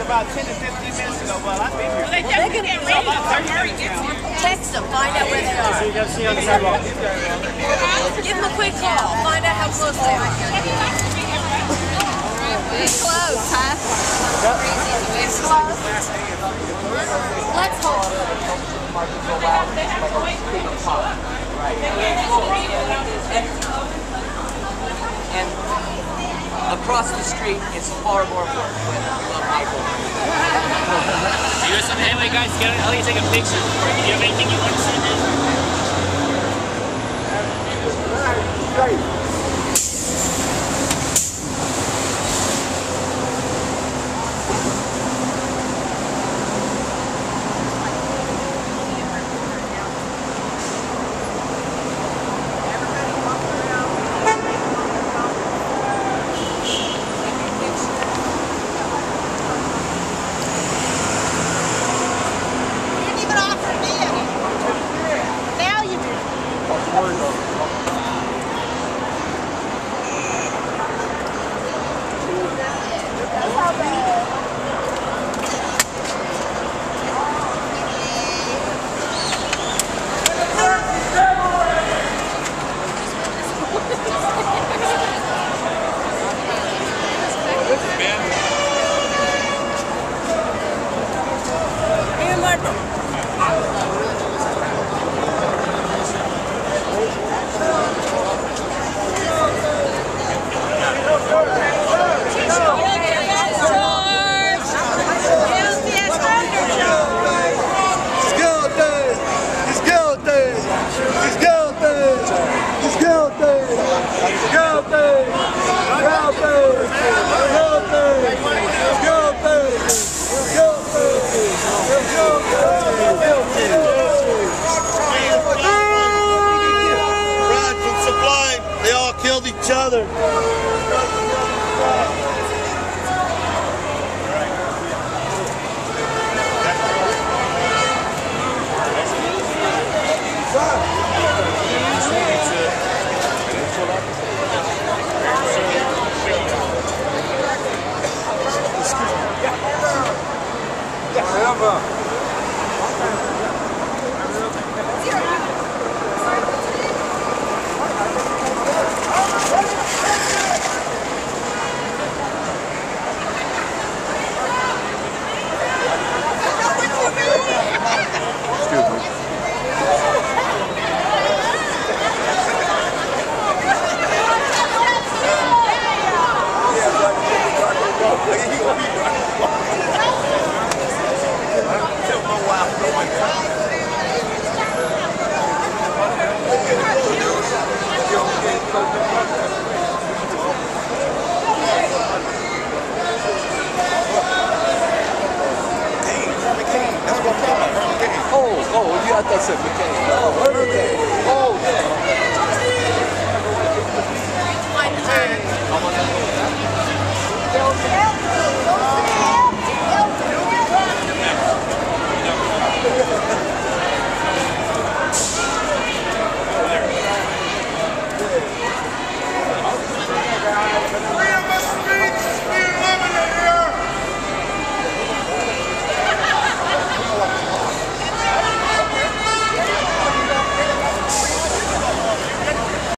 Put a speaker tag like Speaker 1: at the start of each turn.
Speaker 1: about 10 to 15 minutes ago. Well, I've been here.
Speaker 2: Well, they definitely get ready.
Speaker 3: Text them, find out where they are.
Speaker 1: So you got to see on the sidewalk.
Speaker 3: Give them a quick call, find out how close they are. It's close, huh? It's close. Let's hold.
Speaker 4: And across the street, it's far more important with Michael.
Speaker 5: Anyway, guys, I'll let you take a picture. Do you have anything you want to send in?
Speaker 6: Killed each other.
Speaker 4: Oh, yeah, I thought it said McCain. Oh, Hurricane.